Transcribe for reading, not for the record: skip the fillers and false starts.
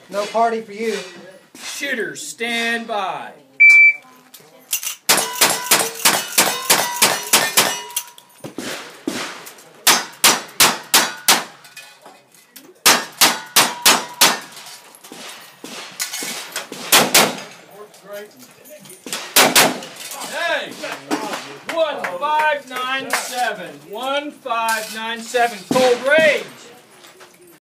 No party for you. Shooters, stand by. Hey! 1597. 1597. Cold Rage.